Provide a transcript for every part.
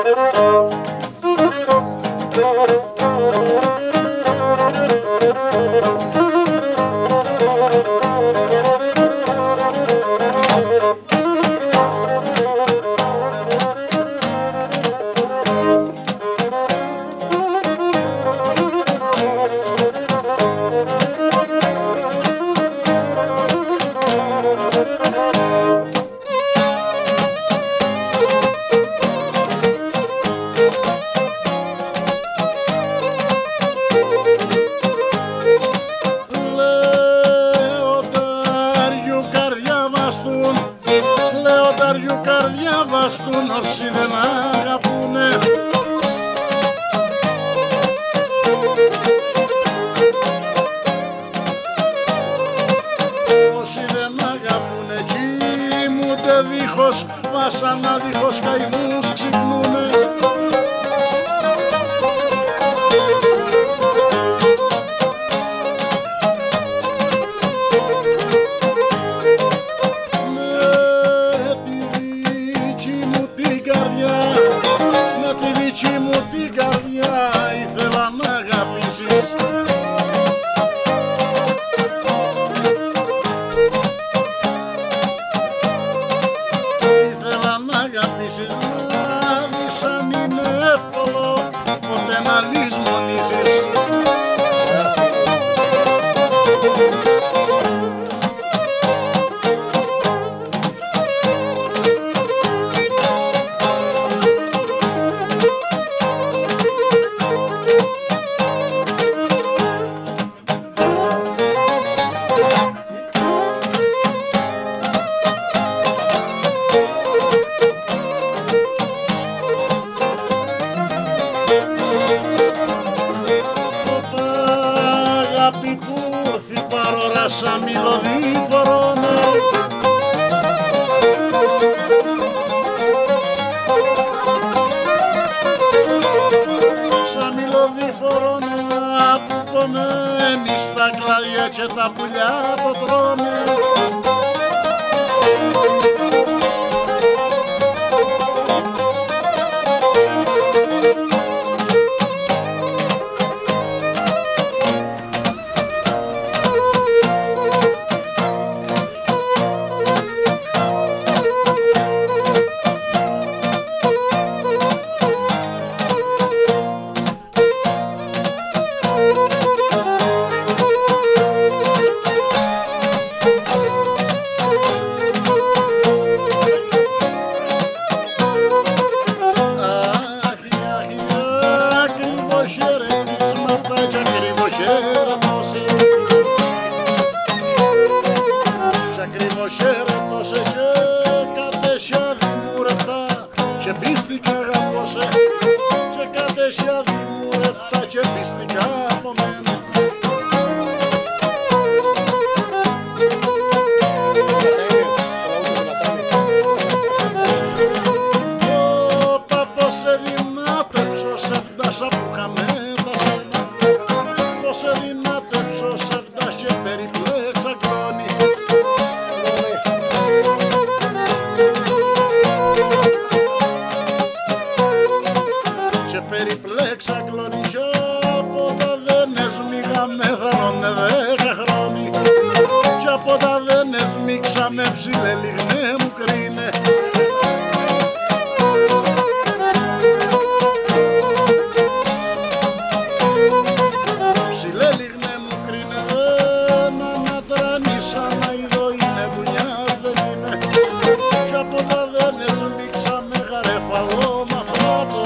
Λεοντάριου καρδιά βαστούν όσοι δεν αγαπούνε. Όσοι δεν αγαπούνε κοιμούνται δίχως βάσανα, δίχως καημούς ξυπνούνε. Με τη δική μου την καρδιά ήθελα να αγαπήσεις. Ήθελα να αγαπήσεις, να δεις αν είναι εύκολο ποτέ να λησμονήσεις. Αγάπη που ήρθει παρόλα σαν μιλοδίφορο, σαν μιλοδίφορο που ποναίνει στα κλάδια και τα πουλιά το τρώνε. Χαίρετωσε και κατέσια δημουρευτά και πίστηκα αγαπώσε, και κατέσια δημουρευτά και πίστηκα από μένα. Όπα πως σε δυνάτεψω, σε φτάσα που είχαμε τα σένα, πως σε δυνάτεψω, σε φτάσα και περιπλέξα κλώνει. Περιπλέξα κλονισιά, ποτέ δεν εσμίγαμε θαρώνε 10 χρόνια, κι από τα δεν εσμίξαμε ψηλέ λιγνέ μου κρίνε. Ψηλέ λιγνέ μου κρίνε, δεν ανατρανίσα να ειδώ είναι γουνιάς δεν είναι, κι από τα δεν εσμίξαμε γαρέφαλο μαθράτο.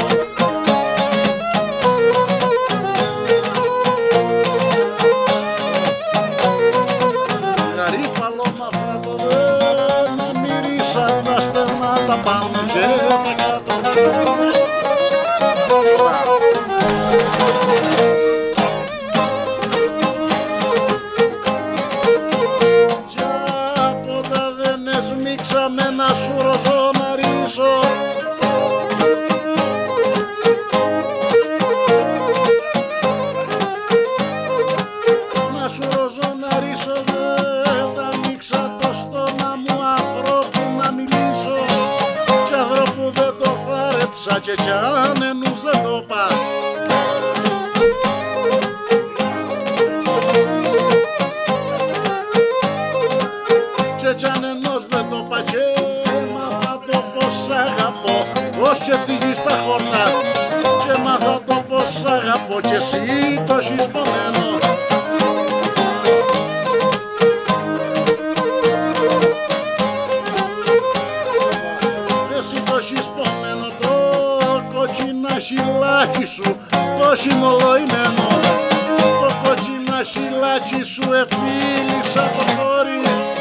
Να μυρίσα τα στενά τα πάνω και τα κάτω. Κι από τα δεν εσμίξαμε να σου ρωτώ να ρίσω, να σου ρωτώ να ρίσω. Δεν τα ανοίξα το στόμα μου ανθρώπου να μιλήσω, κι ανθρώπου δεν το θάρεψα έφυλισα και κι αν ενούς δεν το πα. Και κι αν ενός δεν το πα και μάθα το πως αγαπώ, όχι έτσι γη στα χόρτα. Και μάθα το πως αγαπώ κι εσύ το έχεις πονμένο. Εσύ το έχεις πονμένο το κόκκινα χυλάκι σου, το χυμολογημένο. Το κόκκινα χυλάκι σου εφίλησα το χώρι.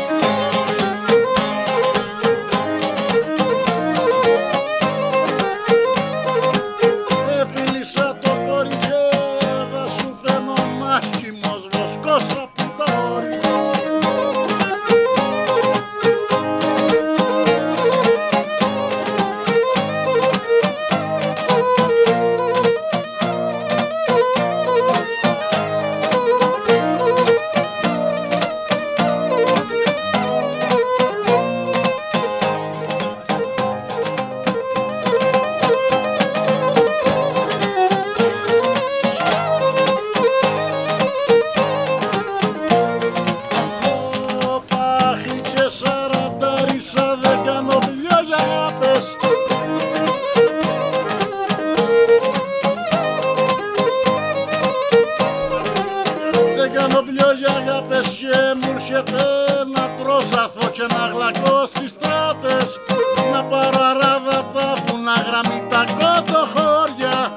Να προζαθώ και να γλακώ στις στράτες, να πάρω αράδα απ' τα βουνά, γραμμή τα κοτοχώρια.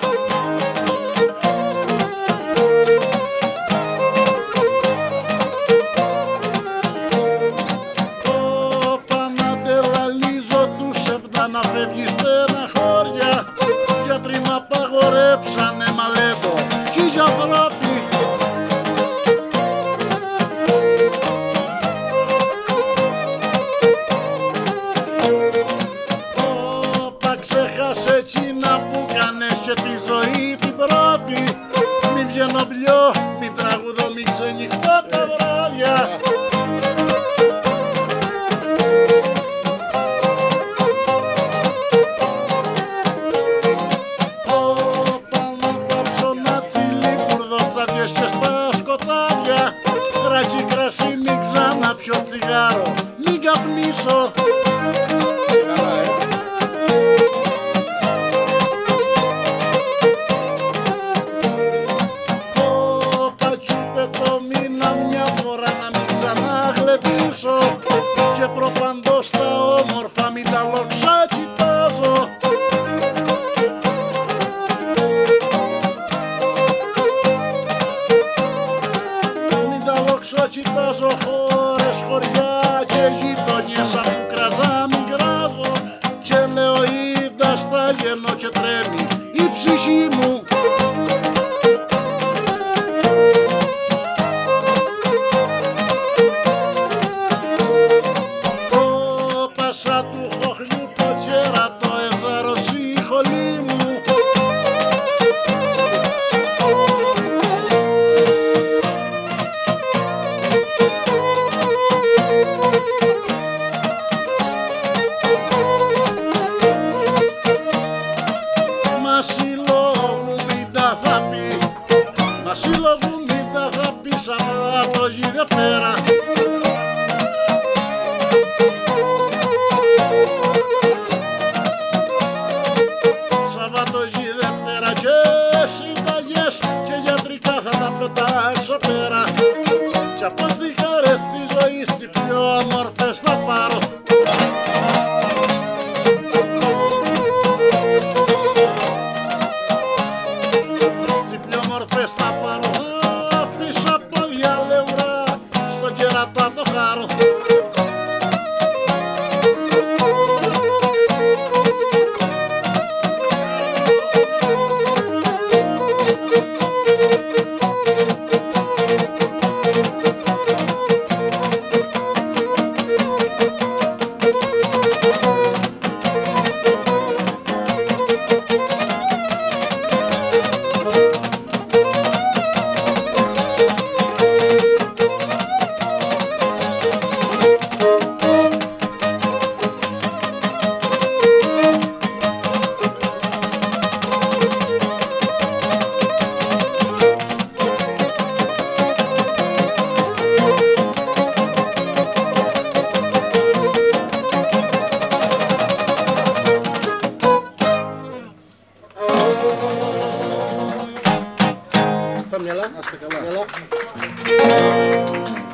Όπα να τεραλίζω τους εβδά, να φεύγει στεναχώρια. Γιατροί μ' απαγορέψανε μαλέτο κι οι ανθρώποι. Ξέχασε εκείνα που κάνες και τη ζωή την πρώτη. Μην βγαίνω μπλιό, μην τραγουδώ, μην ξενυχτώ τα βράδια. Όπα να πάψω να τσιλίπουρδο στα διές και στα σκοτάδια. Ράκι κρασί, μην ξαναπιω τσιγάρο, μην καπνίσω. Και προπαντός τα όμορφα μην τα λοξά κοιτάζω. Μην τα λοξά κοιτάζω, χώρες, χωριά και γειτονιές σαν κραζά μην κράζω. Και λέω είδα στα γεννώ και τρέμει η ψυχή μου. Σαββατογή Δευτέρα. Σαββατογή Δευτέρα και συνταγές και γιατρικά θα τα πετάξω πέρα. Κι από τσιχαρές της ζωής τι πιο όμορφες θα πάρω. Τι πιο όμορφες θα πάρω. Κερατά το χάρο. τα μυαλά. Να είστε καλά. Μυαλά.